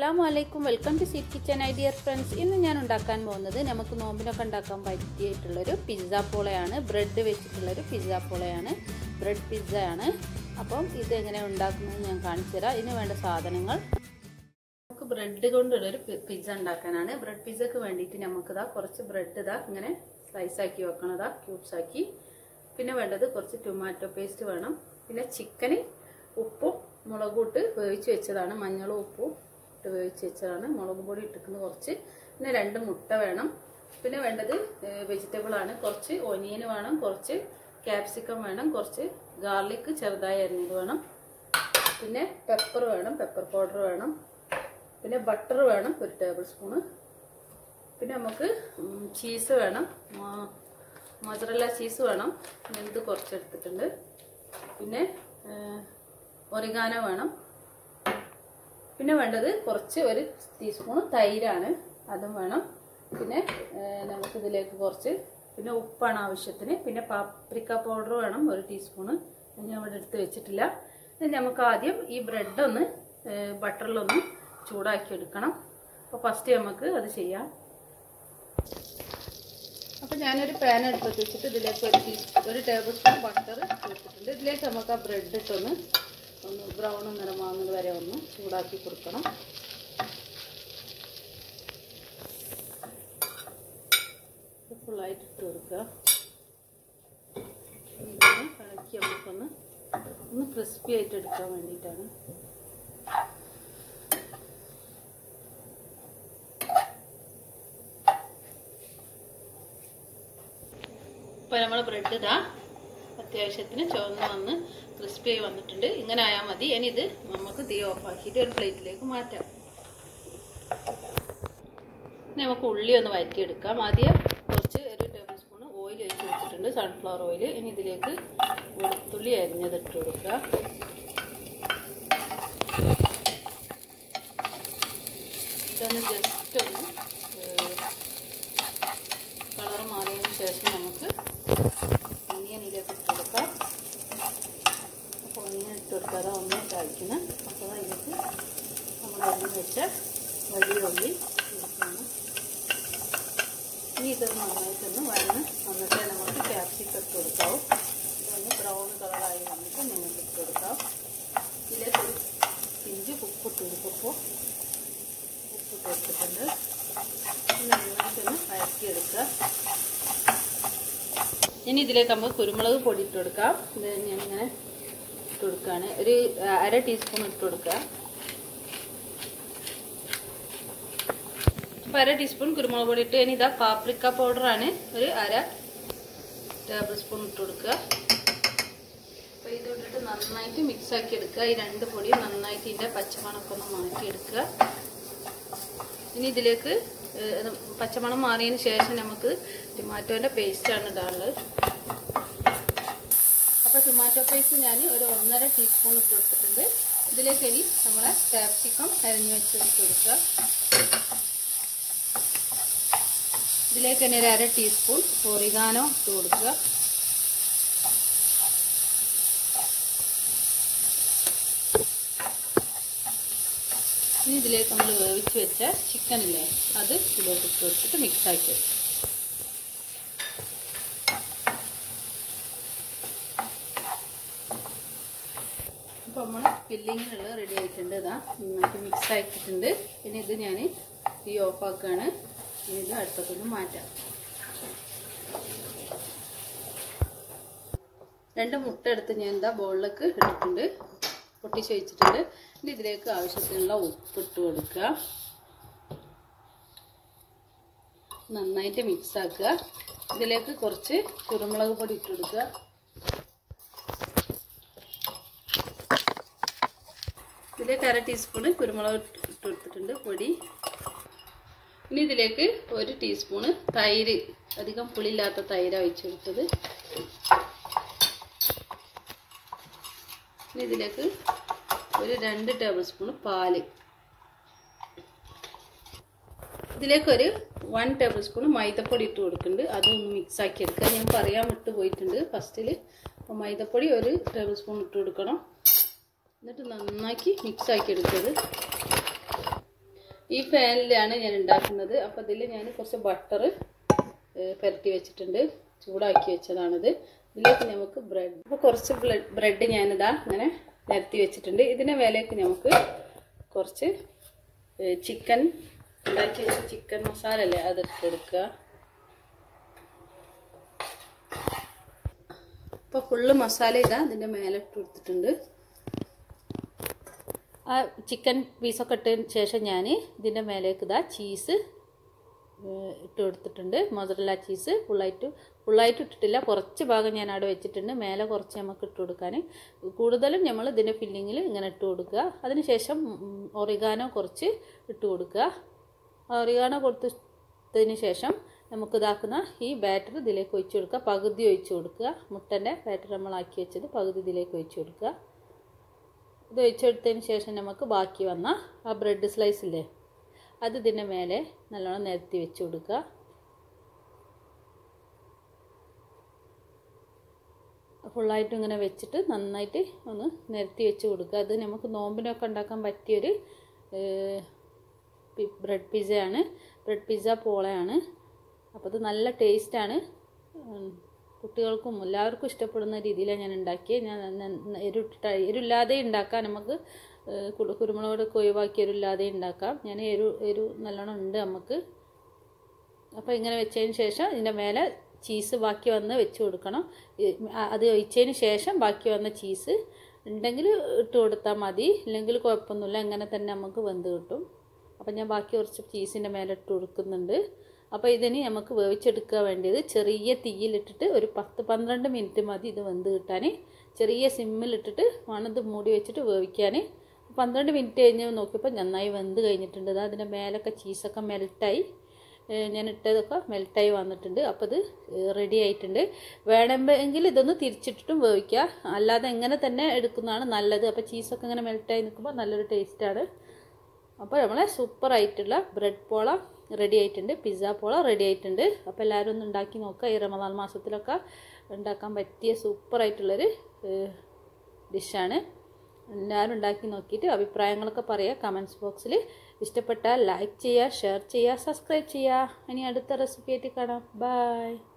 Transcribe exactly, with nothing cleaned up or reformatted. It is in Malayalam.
Assalamualaikum, welcome to Seed Kitchen, dear friends. ഇന്ന് ഞാൻ ഉണ്ടാക്കാൻ പോകുന്നത് നമുക്ക് നോമ്പിനൊക്കെ ഉണ്ടാക്കാൻ പറ്റിയിട്ടുള്ള ഒരു പിസ്സ പോളയാണ്, ബ്രെഡ് വെച്ചിട്ടുള്ള ഒരു പിസ്സ പോളയാണ്, ബ്രെഡ് പിസ്സ ആണ്. അപ്പോൾ ഇത് എങ്ങനെ ഉണ്ടാക്കുന്നത് ഞാൻ കാണിച്ചു തരാം. ഇതിന് വേണ്ട സാധനങ്ങൾ നമുക്ക് ബ്രെഡ് കൊണ്ടുള്ള ഒരു പിസ്സ ഉണ്ടാക്കാനാണ്. ബ്രെഡ് പിസ്സക്ക് വേണ്ടിയിട്ട് നമുക്ക് ഇതാ കുറച്ച് ബ്രെഡ് ഇതാ ഇങ്ങനെ സ്ലൈസ് ആക്കി വെക്കണം, ഇതാ ക്യൂബ്സ് ആക്കി. പിന്നെ വേണ്ടത് കുറച്ച് ടൊമാറ്റോ പേസ്റ്റ് വേണം. പിന്നെ ചിക്കന് ഉപ്പും മുളകും ഇട്ട് വേവിച്ച് വെച്ചതാണ്, മഞ്ഞളും ഉപ്പും ഇട്ട് വേവിച്ച് വെച്ചതാണ്, മുളക് പൊടി ഇട്ടിട്ടുണ്ട് കുറച്ച്. പിന്നെ രണ്ട് മുട്ട വേണം. പിന്നെ വേണ്ടത് വെജിറ്റബിൾ ആണ്, കുറച്ച് ഒനിയൻ വേണം, കുറച്ച് ക്യാപ്സിക്കം വേണം, കുറച്ച് ഗാർലിക് ചെറുതായി അരിഞ്ഞത് വേണം. പിന്നെ പെപ്പർ വേണം, പെപ്പർ പൗഡർ വേണം. പിന്നെ ബട്ടർ വേണം ഒരു ടേബിൾ സ്പൂണ്. പിന്നെ നമുക്ക് ചീസ് വേണം, മൊസറല്ല ചീസ് വേണം, ഇത് കുറച്ചെടുത്തിട്ടുണ്ട്. പിന്നെ ഒറിഗാനോ വേണം. പിന്നെ വേണ്ടത് കുറച്ച് ഒരു ടീസ്പൂൺ തൈരാണ്, അതും വേണം. പിന്നെ നമുക്കിതിലേക്ക് കുറച്ച് പിന്നെ ഉപ്പാണ് ആവശ്യത്തിന്. പിന്നെ പാപ്രിക്ക പൗഡർ വേണം ഒരു ടീസ്പൂണ്, ഞാൻ ഇവിടെ എടുത്ത് വെച്ചിട്ടില്ല. ഇനി നമുക്ക് ആദ്യം ഈ ബ്രെഡ് ഒന്ന് ബട്ടറിലൊന്ന് ചൂടാക്കി എടുക്കണം. അപ്പോൾ ഫസ്റ്റ് നമുക്ക് അത് ചെയ്യാം. അപ്പോൾ ഞാനൊരു പാൻ എടുത്ത് വെച്ചിട്ട് ഇതിലേക്ക് ഒരു ടീ ഒരു ടേബിൾ സ്പൂൺ ബട്ടർ ചേർത്തിട്ടുണ്ട്. ഇതിലേക്ക് നമുക്ക് ആ ബ്രെഡ് ഇട്ടൊന്ന് ഒന്ന് ബ്രൗൺ നിറമാകുന്നത് വരെ ഒന്ന് ചൂടാക്കി കൊടുക്കണം. ഫുള്ളായിട്ട് ഇട്ട് കൊടുക്കുക. ഇങ്ങനെ ഇളക്കി നമുക്കൊന്ന് ഒന്ന് ക്രിസ്പി ആയിട്ട് എടുക്കാൻ വേണ്ടിയിട്ടാണ്. ഇപ്പോൾ നമ്മൾ ബ്രെഡ് ഇതാ അത്യാവശ്യത്തിന് ചുവന്ന് വന്ന് ക്രിസ്പി ആയി വന്നിട്ടുണ്ട്. ഇങ്ങനെ ആയാൽ മതി. ഇനി ഇത് നമുക്ക് തീ ഓഫ് ആക്കിയിട്ട് ഒരു പ്ലേറ്റിലേക്ക് മാറ്റാം. ഇനി നമുക്ക് ഉള്ളി ഒന്ന് വഴറ്റിയെടുക്കാം. ആദ്യം കുറച്ച് ഒരു ടേബിൾ സ്പൂൺ ഓയിൽ ഒഴിച്ച് വെച്ചിട്ടുണ്ട്, സൺഫ്ലവർ ഓയിൽ. ഇനി ഇതിലേക്ക് വെളുത്തുള്ളി അരിഞ്ഞത് ഇട്ട് കൊടുക്കുക. ഇതൊന്ന് ജസ്റ്റ് ഒന്ന് കളർ മാറിയതിന് ശേഷം നമുക്ക് ഒനിയനിലേക്ക് ഇട്ട് കൊടുക്കാം. അപ്പോൾ ഒനിയൻ ഇട്ട് കൊടുക്കാതെ ഒന്ന് കഴിക്കണം. അപ്പോൾ അതിലേക്ക് നമ്മൾ അരിഞ്ഞ് വെച്ച വലിയ ഉള്ളി കൊടുക്കണം. ഇനി ഇതൊന്ന് നന്നായിട്ടൊന്ന് വഴന്ന് വന്നിട്ട് നമുക്ക് ക്യാപ്സിക്കം ഇട്ട് കൊടുക്കാവും. ഇതൊന്ന് ബ്രൗൺ കളറായി വന്നിട്ട് നിങ്ങൾക്ക് ഇട്ട് കൊടുക്കാം. ഇതിലേക്ക് ഒരു പിഞ്ച് ഉപ്പിട്ട് കൊടുക്കുമ്പോൾ ഉപ്പിട്ട് കൊടുത്തിട്ടുണ്ട്. നന്നായിട്ടൊന്ന് വഴറ്റിയെടുക്കുക. ഇനി ഇതിലേക്ക് നമുക്ക് കുരുമുളക് പൊടി ഇട്ട് കൊടുക്കാം. ഇത് ഞാനിങ്ങനെ ഇട്ട് കൊടുക്കുകയാണ്. ഒരു അര ടീസ്പൂൺ ഇട്ട് കൊടുക്കുക. അപ്പോൾ അര ടീസ്പൂൺ കുരുമുളക് പൊടി ഇട്ട്. ഇനി ഇതാ പാപ്രിക്ക പൗഡറാണ്, ഒരു അര ടേബിൾ സ്പൂൺ ഇട്ട് കൊടുക്കുക. അപ്പോൾ ഇത് ഇട്ടിട്ട് നന്നായിട്ട് മിക്സ് ആക്കി എടുക്കുക. ഈ രണ്ട് പൊടിയും നന്നായിട്ട് ഇതിൻ്റെ പച്ചമണമൊക്കെ ഒന്ന് മാറ്റിയെടുക്കുക. ഇനി ഇതിലേക്ക് പച്ചമണം മാറിയതിന് ശേഷം നമുക്ക് ടൊമാറ്റോൻ്റെ പേസ്റ്റാണ് ഇടാനുള്ളത്. അപ്പോൾ ടൊമാറ്റോ പേസ്റ്റ് ഞാൻ ഒരു ഒന്നര ടീസ്പൂൺ ഇട്ട് കൊടുത്തിട്ടുണ്ട്. ഇതിലേക്ക് ഇനി നമ്മളെ ക്യാപ്സിക്കം അരിഞ്ഞ് വെച്ച് ഇട്ട് കൊടുക്കുക. ഇതിലേക്ക് തന്നെ ഒരു അര ടീസ്പൂൺ ഒറിഗാനോ ഇട്ട് കൊടുക്കുക. ഇനി ഇതിലേക്ക് നമ്മൾ വേവിച്ച് വെച്ച ചിക്കനില്ലേ അത് ഇതിലേക്ക് ഇട്ട് വെച്ചിട്ട് മിക്സാക്കി വെക്കും. അപ്പോൾ നമ്മൾ ഫില്ലിങ്ങിനുള്ള റെഡി ആയിട്ടുണ്ട്. ഇതാ നന്നായിട്ട് മിക്സ് ആക്കിയിട്ടുണ്ട്. പിന്നെ ഇത് ഞാൻ ഈ ഓഫാക്കുകയാണ്. ഇനി ഇത് അടുപ്പത്തൊന്ന് മാറ്റാം. രണ്ട് മുട്ട എടുത്ത് ഞാൻ എന്താ ബോളിലേക്ക് ഇട്ടിട്ടുണ്ട്, പൊട്ടിച്ച് വെച്ചിട്ടുണ്ട്. ഇനി ഇതിലേക്ക് ആവശ്യത്തിനുള്ള ഉപ്പിട്ട് കൊടുക്കുക. നന്നായിട്ട് മിക്സ് ആക്കുക. ഇതിലേക്ക് കുറച്ച് കുരുമുളക് പൊടി ഇട്ട് കൊടുക്കുക. ഇതിലേക്ക് അര ടീസ്പൂണ് കുരുമുളക് ഇട്ട് കൊടുത്തിട്ടുണ്ട് പൊടി. ഇനി ഇതിലേക്ക് ഒരു ടീസ്പൂണ് തൈര്, അധികം പുളിയില്ലാത്ത തൈരാണ് ഒഴിച്ച് കൊടുത്തത്. ഇനി ഇതിലേക്ക് ഒരു രണ്ട് ടേബിൾ സ്പൂൺ പാല്. ഇതിലേക്കൊരു വൺ ടേബിൾ സ്പൂൺ മൈദപ്പൊടി ഇട്ട് കൊടുക്കുന്നുണ്ട്. അതൊന്ന് മിക്സ് ആക്കി എടുക്കുക. ഞാൻ പറയാൻ വിട്ട് പോയിട്ടുണ്ട് ഫസ്റ്റിൽ. അപ്പോൾ മൈദപ്പൊടി ഒരു ടേബിൾ സ്പൂൺ ഇട്ട് കൊടുക്കണം. എന്നിട്ട് നന്നാക്കി മിക്സ് ആക്കി എടുക്കരുത്. ഈ പാനിലാണ് ഞാൻ ഉണ്ടാക്കുന്നത്. അപ്പോൾ ഇതിൽ ഞാൻ കുറച്ച് ബട്ടർ പുരട്ടി വെച്ചിട്ടുണ്ട്, ചൂടാക്കി വെച്ചതാണിത്. ഇതിലേക്ക് നമുക്ക് ബ്രെഡ്, അപ്പോൾ കുറച്ച് ബ്രെഡ് ഞാനിതാ ഇങ്ങനെ നിരത്തി വെച്ചിട്ടുണ്ട്. ഇതിൻ്റെ മേലേക്ക് നമുക്ക് കുറച്ച് ചിക്കൻ ഉണ്ടാക്കി വെച്ച ചിക്കൻ മസാല അല്ലേ അത് ഇട്ടെടുക്കുക. അപ്പോൾ ഫുള്ള് മസാല ഇതാ ഇതിൻ്റെ മേലെ ഇട്ട് കൊടുത്തിട്ടുണ്ട്. ആ ചിക്കൻ പീസൊക്കെ ഇട്ടതിന് ശേഷം ഞാൻ ഇതിൻ്റെ മേലേക്ക് ഇതാ ചീസ് ഇട്ട് കൊടുത്തിട്ടുണ്ട്. മൊസറല്ല ചീസ് ഫുള്ളായിട്ട് ഫുള്ളായിട്ട് ഇട്ടിട്ടില്ല, കുറച്ച് ഭാഗം ഞാൻ അവിടെ വെച്ചിട്ടുണ്ട്. മേലെ കുറച്ച് നമുക്ക് ഇട്ട് കൊടുക്കാൻ, കൂടുതലും നമ്മൾ ഇതിൻ്റെ ഫില്ലിങ്ങിൽ ഇങ്ങനെ ഇട്ട് കൊടുക്കുക. അതിന് ശേഷം ഒറിഗാനോ കുറച്ച് ഇട്ട് കൊടുക്കുക. ഒറിഗാനോ കൊടുത്തതിന് ശേഷം നമുക്ക് ഇതാക്കുന്ന ഈ ബാറ്റർ ഇതിലേക്ക് ഒഴിച്ച് കൊടുക്കുക. പകുതി ഒഴിച്ച് കൊടുക്കുക. മുട്ടൻ്റെ ബാറ്റർ നമ്മളാക്കി വെച്ചത് പകുതി ഇതിലേക്ക് ഒഴിച്ച് കൊടുക്കുക. ഇത് ഒഴിച്ചെടുത്തതിന് ശേഷം നമുക്ക് ബാക്കി വന്ന ആ ബ്രെഡ് സ്ലൈസ് ഇല്ലേ അത് ഇതിൻ്റെ മേലെ നല്ലോണം നിരത്തി വെച്ച് കൊടുക്കുക. ഫുള്ളായിട്ട് ഇങ്ങനെ വെച്ചിട്ട് നന്നായിട്ട് ഒന്ന് നിരത്തി വെച്ച് കൊടുക്കുക. അത് നമുക്ക് നോമ്പിനൊക്കെ ഉണ്ടാക്കാൻ പറ്റിയൊരു ബ്രെഡ് പിസ്സയാണ്, ബ്രെഡ് പിസ്സ പോളയാണ്. അപ്പോൾ ഇത് നല്ല ടേസ്റ്റാണ്, കുട്ടികൾക്കും എല്ലാവർക്കും ഇഷ്ടപ്പെടുന്ന രീതിയിലാണ് ഞാൻ ഉണ്ടാക്കിയത്. ഞാൻ എരു എരുല്ലാതെ ഉണ്ടാക്കാം, നമുക്ക് കുരുമുളകൊക്കെ ഒഴിവാക്കി എരുല്ലാതെ ഉണ്ടാക്കാം. ഞാൻ എരു എരു നല്ലോണം ഉണ്ട് നമുക്ക്. അപ്പോൾ ഇങ്ങനെ വെച്ചതിന് ശേഷം ഇതിൻ്റെ മേലെ ചീസ് ബാക്കി വന്ന് വെച്ച് കൊടുക്കണം. അത് ഒഴിച്ചതിന് ശേഷം ബാക്കി വന്ന ചീസ് ഉണ്ടെങ്കിൽ ഇട്ട് കൊടുത്താൽ മതി, ഇല്ലെങ്കിൽ കുഴപ്പമൊന്നുമില്ല, ഇങ്ങനെ തന്നെ നമുക്ക് വെന്ത് കിട്ടും. അപ്പോൾ ഞാൻ ബാക്കി കുറച്ച് ചീസിൻ്റെ മേലെ ഇട്ട് കൊടുക്കുന്നുണ്ട്. അപ്പോൾ ഇതിന് നമുക്ക് വേവിച്ചെടുക്കുക വേണ്ടിയത് ചെറിയ തീയിലിട്ടിട്ട് ഒരു പത്ത് പന്ത്രണ്ട് മിനിറ്റ് മതി ഇത് വെന്ത് കിട്ടാൻ. ചെറിയ സിമ്മിലിട്ടിട്ട് വേണം ഇത് മൂടി വെച്ചിട്ട് വേവിക്കാൻ. പന്ത്രണ്ട് മിനിറ്റ് കഴിഞ്ഞ് നോക്കിയപ്പോൾ നന്നായി വെന്ത് കഴിഞ്ഞിട്ടുണ്ട്. അത് അതിൻ്റെ മേലൊക്കെ ചീസൊക്കെ മെൽട്ടായി, ഞാൻ ഇട്ടതൊക്കെ മെൽട്ടായി വന്നിട്ടുണ്ട്. അപ്പോൾ ഇത് റെഡി ആയിട്ടുണ്ട്. വേണമെങ്കിൽ ഇതൊന്ന് തിരിച്ചിട്ടിട്ടും വേവിക്കുക, അല്ലാതെ എങ്ങനെ തന്നെ എടുക്കുന്നതാണ് നല്ലത്. അപ്പോൾ ചീസൊക്കെ ഇങ്ങനെ മെൽട്ടായി നിൽക്കുമ്പോൾ നല്ലൊരു ടേസ്റ്റാണ്. അപ്പോൾ നമ്മളെ സൂപ്പറായിട്ടുള്ള ബ്രെഡ് പോള റെഡി ആയിട്ടുണ്ട്, പിസ്സ പോള റെഡി ആയിട്ടുണ്ട്. അപ്പോൾ എല്ലാവരും ഒന്ന് ഉണ്ടാക്കി നോക്കുക. ഈ റമദാൻ മാസത്തിലൊക്കെ ഉണ്ടാക്കാൻ പറ്റിയ സൂപ്പറായിട്ടുള്ളൊരു ഡിഷാണ്. എല്ലാവരും ഉണ്ടാക്കി നോക്കിയിട്ട് അഭിപ്രായങ്ങളൊക്കെ പറയുക കമൻറ്റ്സ് ബോക്സിൽ. ഇഷ്ടപ്പെട്ടാൽ ലൈക്ക് ചെയ്യുക, ഷെയർ ചെയ്യുക, സബ്സ്ക്രൈബ് ചെയ്യുക. ഇനി അടുത്ത റെസിപ്പി ആയിട്ട് കാണാം. ബൈ.